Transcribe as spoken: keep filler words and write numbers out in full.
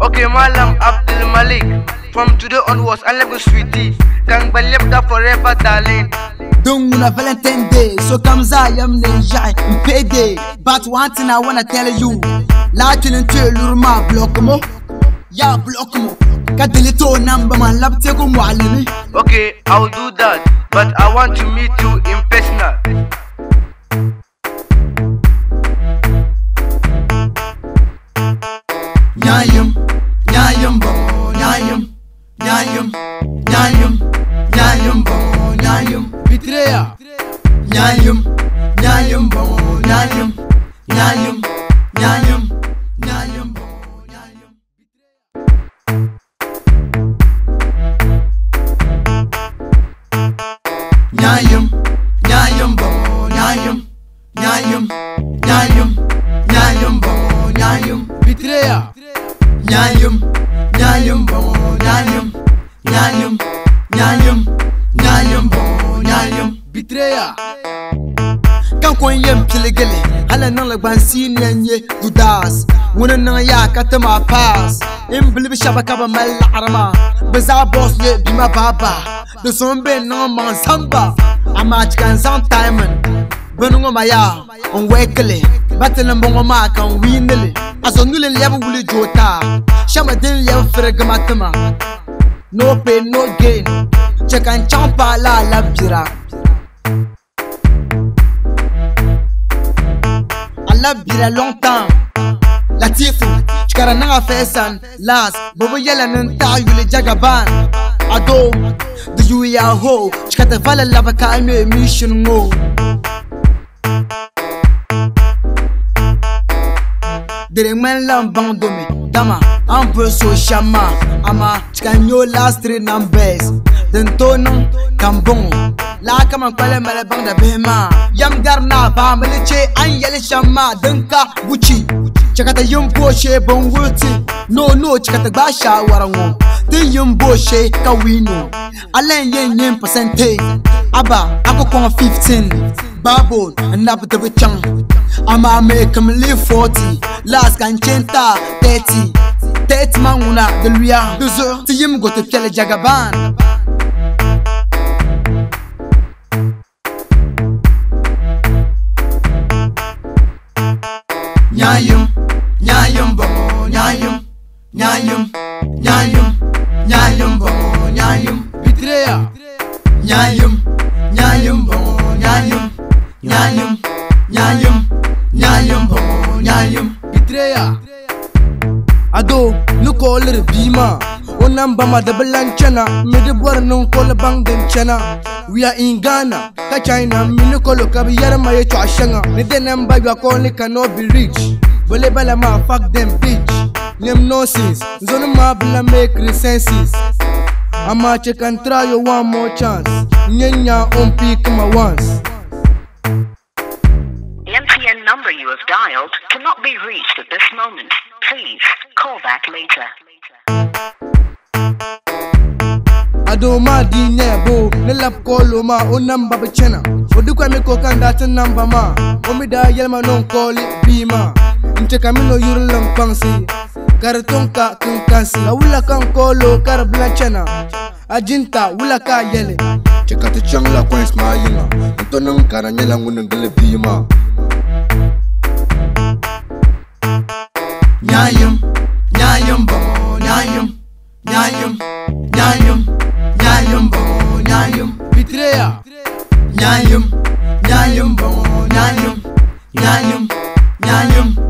Okay, Malam Abdul Malik. From today onwards, I love you, sweetie. Gang believe that forever, darling. Don't wanna Valentine Day, so comes I am the shy in payday. But one thing I wanna tell you, Latin until Lurma block mo, ya block mo. Got the little number, my love take on Wally. Okay, I'll do that, but I want to meet you in personal. Nyayum, nyayum bo, nyayum, nyayum, nyayum, nyayum bo, nyayum. Bitreya. Nyayum, nyayum bo, nyayum, nyayum, nyayum, nyayum bo, nyayum. Nyayum, nyayum bo, nyayum, nyayum, nyayum, nyayum bo, nyayum. Bitreya. Nyayum, nyayum bo, nyayum, nyayum, nyayum, nyayum bo, nyayum. Bitreya. Kan kon yem piligele, hala nan la bansi nyenye dudas. Wona nan ya katama pass. Im bilbi shabaka ba mal arama. Baza boss ye bima baba. De sombe nan man samba. Ama chikan san time. Benungo maya on wekele. Battle mbongo ma kan winele. Aso nule level wuli jota. Shama din level frega matama. No pain no gain. Check and champa la la bira. I love bira longtemps. Latifu, chikara nanga fesan. Last, bobo yela nanta yule jagaban. Ado, the you ya ho. Chikata vala lava ka me mission mo. Dere men lam bandome, dama, un peu so chama, ama, chikanyo last three numbers, den tono, kambon, la kama kwale mele banda bema, yam garna ba meleche an yele chama, denka buchi, chakata yumbo she bon wuti, no no chakata basha warango, den yumbo she kawino, alen yen yen percentage, aba, ako kon fifteen, babon, another the chang. I'ma make him live forty. Last can chenta thirty. Thirty man una de luya. Deux heures, si yim go te fiele jagaban. Nyayum, nyayum bo, nyayum, nyayum, nyayum, nyayum bo, nyayum. Bitreya. Nyayum, nyayum bo, nyayum, nyayum, nyayum. Nyayum bo, nyayum. Bitreya. Ado, look all the bima. Onam bama double lanchana. Medibor non call bang den chana. We are in Ghana, ka China. Minukolo kabiyara maye chashanga. Nedenem ba you call cannot be rich. Bole bala ma fuck them bitch. Name nonsense. Zone ma bla make resenses. I'ma check and try you one more chance. Nyenya on pick my once. The M T N number you have dialed cannot be reached at this moment. Please call back later. Ado ma di nebo, nelap kolo ma o namba bachena. Odukwa mi kokanda ta namba ma. Omida yelma non call it bima. Nche kamino yurulam pangsi. Karatonka kunkansi. La wula kan kolo kar blanchena. Ajinta wula ka yele. Chekate chang la coins ma yima. Ntonang karanyela ngunengele bima. Nyayum, nyayum bo, nyayum, nyayum, nyayum, nyayum bo, nyayum. Bitreya. Nyayum, nyayum bo, nyayum, nyayum, nyayum.